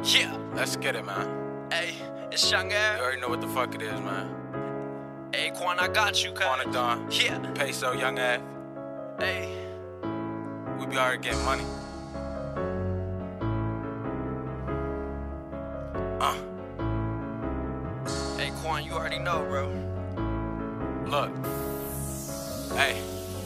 Yeah, Let's get it, man. hey, it's Young You Av. already know what the fuck it is, man. Hey, Quan, I got you, Quan cuz. Don, Yeah, Peso, Young Av. hey. We be already getting money. Hey, Quan, you already know, bro. Look. Hey.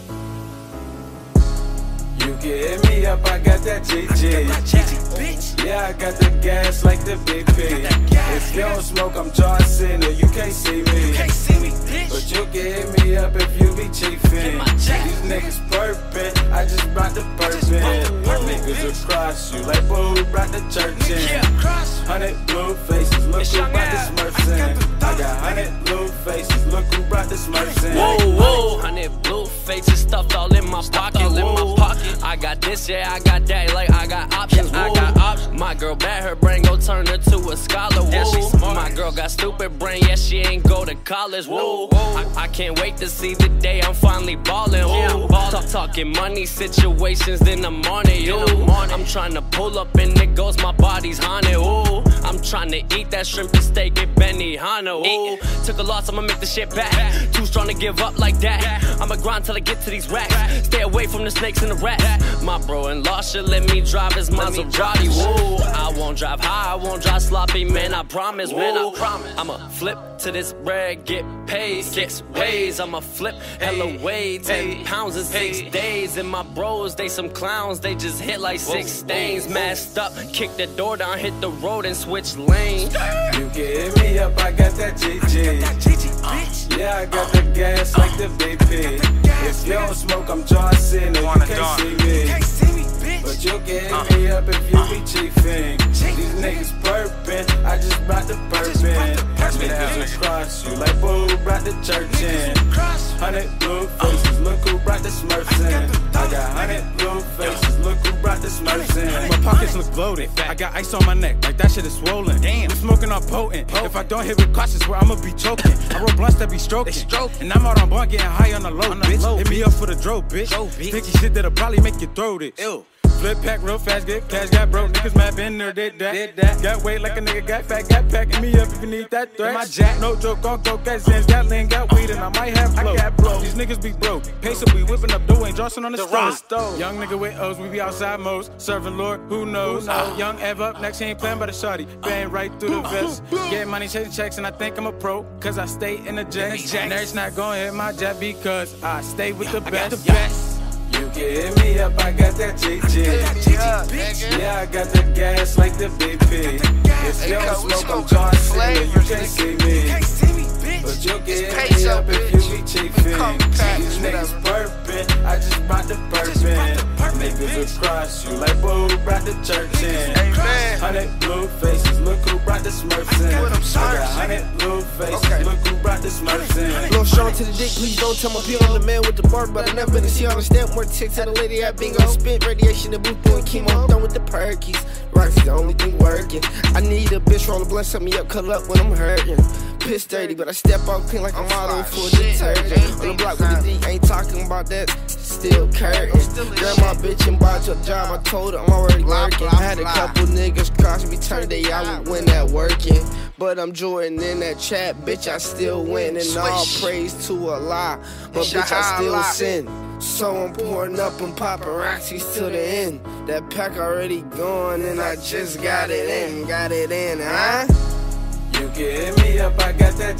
You can hit me up, I got that GG. bitch. Yeah, I got the gas like the BP. If you don't smoke, I'm John Cena, you can't see me. See me, bitch. But you can hit me up if you be chiefin'. my check. These niggas burpin', I just brought the burpin'. Niggas across you like boy who brought the church in. Yeah, cross. 100 blue faces, look It's who Young brought the Av. Smurfs in. I got 100 blue faces, look who brought the Smurfs in. Whoa, whoa, 100 blue faces stuffed all in my pocket. Whoa. I got this, yeah, I got that, like I got options. Yeah, I whoa. got options. My girl bad, her brain gon' turn her to a scholar. Whoa. Yeah, she smart. My girl got stupid brain, yeah, she ain't go to college. Whoa, I can't wait to see the day I'm finally ballin'. Yeah, I'm ballin'. Talking money situations, then I'm on it. Yo, I'm tryna pull up and it goes, my body's haunted. Ooh, I'm tryna eat that shrimp and steak at Benihana. Ooh, took a loss, I'ma make the shit back. Too strong to give up like that. I'ma grind till I get to these racks. Stay away from the snakes and the rats. My bro-in-law should let me drive his Maserati. Whoa, I won't drive high, I won't drive sloppy, man, I promise. Man, I promise. I'ma flip to this bread, get paid 6 ways. I'ma flip hella weight, 10 pounds in 6 days. And my bros, they some clowns, they just hit like 6 stains. Masked up, kick the door down, hit the road and switch lanes. You can hit me up, I got that GG. Yeah, I got the gas like the BP. If you don't smoke, I'm John Cena, you can't see me. But you can hit me up if you be chiefin'. These niggas burpin', I just brought the burpin'. Niggas across you like boy who brought the church in. 100 blue faces, look who brought the Smurfs in. I got 100 blue faces, look who brought the Smurfs in. My pockets look bloated. I got ice on my neck, like that shit is swollen. Damn, we smoking all potent. If I don't hit with cautious, where I'ma be choking. I roll blunts that be stroking. And I'm out on blunt getting high on the low, bitch. Hit me up for the dro, bitch. Sticky shit that'll probably make you throw this. Flip pack real fast, get cash, got broke. Niggas mad, been there, did that. Got weight like a nigga, got fat, got pack. Hit me up if you need that threat. My jack, no joke, on coke, got Zans, got lean, got weed, and I might have flow. These niggas be broke. Peso be whipping up dough, ain't Johnson on the stove. Young nigga with O's, we be outside most. Serving Lord, who knows? Young Ev up, next he ain't playing by the shawty. Bang right through the vest. Getting money, chasing checks, and I think I'm a pro. Cause I stay in the jet. Nerds not gon' hit my jet because I stay with the best. You can hit me up, I got that GG. Yeah, I got the gas like the BP. If you don't smoke, I'm John Cena, you can't see me. But you can hit me up if you be chiefin'. These niggas burpin', I just brought the burpin'. Niggas across you like boy who brought the church in. 100 blue faces, look who brought the Smurfs in. I got 100 blue faces, look who brought the Smurfs in. Blow strong to the dick, please don't tell my peel on the man with the bar, but I never been to see on the step. More ticks to the lady at bingo. Spit radiation, the booth doing chemo. Done with the perkies. Roxy's the only thing working. I need a bitch roll a blunt, set me up, cut up when I'm hurting. Piss dirty, but I step out clean like I'm modeling for detergent. On the block with the D, ain't talking about that. Still curtain. Grab my bitch and bought your job. I told her I'm already working. I had a couple niggas cross me, turned they out when that working. But I'm Jordan in that chat, bitch. I still win, and all praise to Allah. But bitch, I still sin. So I'm pouring up on paparazzis till the end. That pack already gone, and I just got it in, huh? You can hit me up, I got that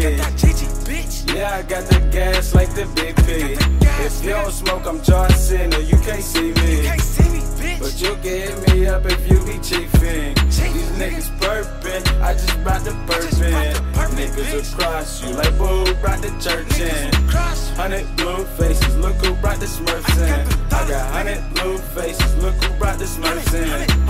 GG. Yeah, I got the gas like the BP. If you don't smoke, I'm John Cena, you can't see me. But you can hit me up if you be chiefin'. These niggas burpin', I just brought the burpin'. Niggas across you like boy who brought the church in. 100 blue faces, look who brought the Smurfs in. I got 100 blue faces, look who brought the Smurfs in.